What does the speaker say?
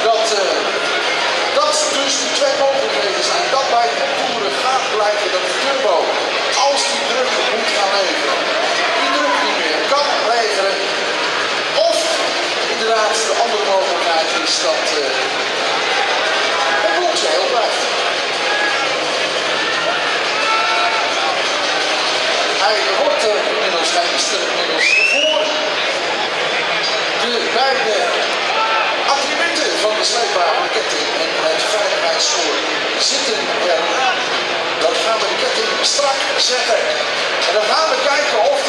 dat dus de twee mogelijkheden zijn. Dat bij de toeren gaat blijken dat de turbo, als die druk moet gaan leveren, die druk niet meer kan leveren. Of inderdaad de andere mogelijkheid is dat het boeltje heel blijft. Hij wordt inmiddels voor. De beide attributen van de sleepbare ketting en het veiligheidssnoer zitten eraan. Dan gaan we de ketting strak zetten. En dan gaan we kijken of